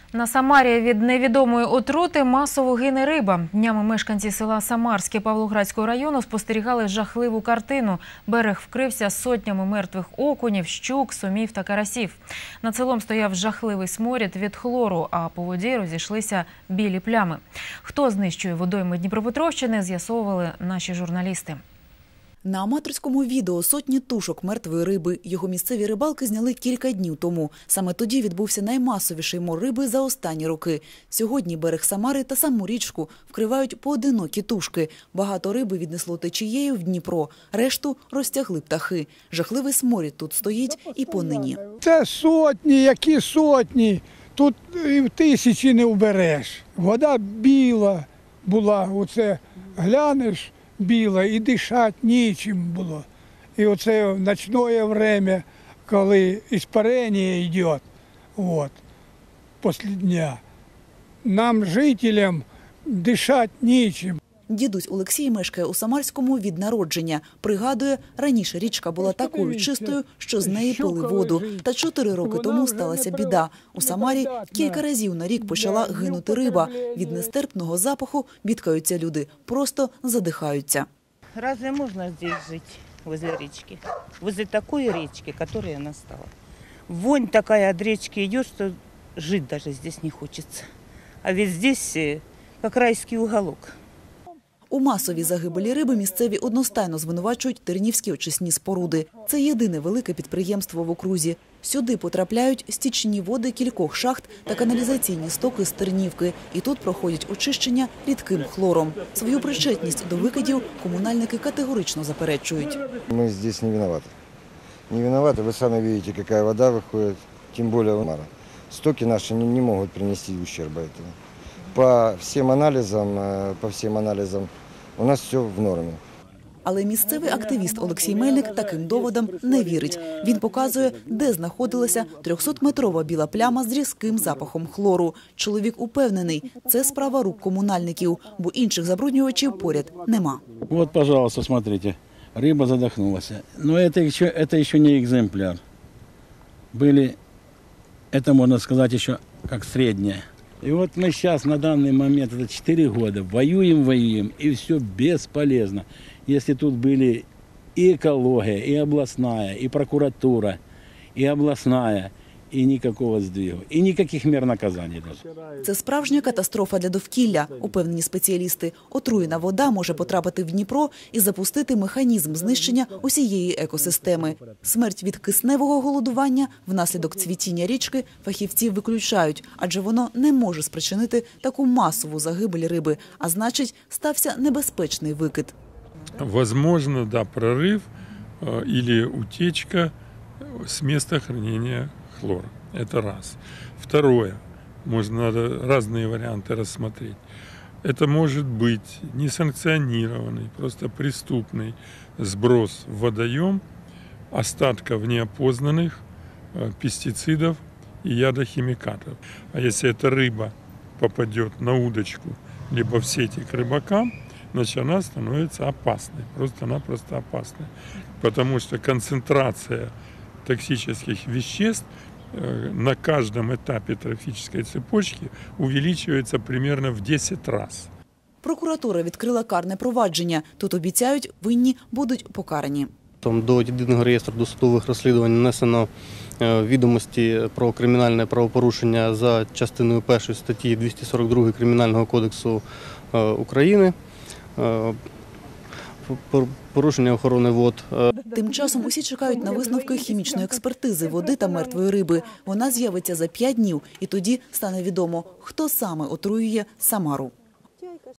На Самарі від невідомої отрути масово гине риба. Днями мешканці села Самарське Павлоградського району спостерігали жахливу картину. Берег вкрився сотнями мертвих окунів, щук, сомів та карасів. Над селом стояв жахливий сморід від хлору, а по воді розійшлися білі плями. Хто знищує водойми Дніпропетровщини, з'ясовували наші журналісти. На аматорському відео сотні тушок мертвої риби. Його місцеві рибалки зняли кілька днів тому. Саме тоді відбувся наймасовіший мор риби за останні роки. Сьогодні берег Самари та саму річку вкривають поодинокі тушки. Багато риби віднесло течією в Дніпро. Решту розтягли птахи. Жахливий сморід тут стоїть і понині. Це сотні, які сотні. Тут і в тисячі не вбереш. Вода біла була, оце глянеш, біла, і дишати нічим було. І оце в ночне время, коли іспарення йде, після дня, нам, жителям, дишати нічим. Дідусь Олексій мешкає у Самарському від народження. Пригадує, раніше річка була такою чистою, що з неї пили воду. Та 4 роки тому сталася біда. У Самарі кілька разів на рік почала гинути риба. Від нестерпного запаху бідкаються люди, просто задихаються. Разве можно здесь жить, возле речки? Возле такой речки, которая она стала. Вонь такая от речки идет, что жить даже здесь не хочется. А ведь здесь как райский уголок. У масовій загибелі риби місцеві одностайно звинувачують Тернівські очисні споруди. Це єдине велике підприємство в окрузі. Сюди потрапляють стічні води кількох шахт та каналізаційні стоки з Тернівки. І тут проходять очищення рідким хлором. Свою причетність до викидів комунальники категорично заперечують. Ми тут не винуваті. Не винуваті, ви самі бачите, яка вода виходить, тим більше Самара. Стоки наші не можуть принести ущерба цього. По всім аналізам у нас все в нормі. Але місцевий активіст Олексій Мельник таким доводам не вірить. Він показує, де знаходилася 300-метрова біла пляма з різким запахом хлору. Чоловік упевнений, це справа рук комунальників, бо інших забруднювачів поряд нема. Вот, пожалуйста, смотрите, риба задохнулася. Но это еще не экземпляр. Были, это можно сказать еще как средняя. И вот мы сейчас на данный момент, это 4 года, воюем, и все бесполезно. Если тут были и экология, и областная, и прокуратура, и областная, і ніякого здвигу, і ніяких мір наказання. Це справжня катастрофа для довкілля, упевнені спеціалісти. Отруєна вода може потрапити в Дніпро і запустити механізм знищення усієї екосистеми. Смерть від кисневого голодування внаслідок цвітіння річки фахівці виключають, адже воно не може спричинити таку масову загибель риби, а значить, стався небезпечний викид. Возможно, да, прорыв или утечка с места хранения хлора. Это раз. Второе. Надо разные варианты рассмотреть. Это может быть несанкционированный, просто преступный сброс в водоем остатков неопознанных пестицидов и ядохимикатов. А если эта рыба попадет на удочку либо в сети к рыбакам, значит, она становится опасной, просто-напросто опасной. Потому что концентрация токсических веществ на каждом этапе трофической цепочки увеличивается примерно в 10 раз. Прокуратура відкрила карне провадження. Тут обіцяють, винні будуть покарані. До єдиного реєстру досудових розслідувань внесено відомості про кримінальне правопорушення за частиною 1 статті 242 Кримінального кодексу України. Порушення охорони вод. Тим часом усі чекають на висновки хімічної експертизи води та мертвої риби. Вона з'явиться за 5 днів, і тоді стане відомо, хто саме отруює Самару.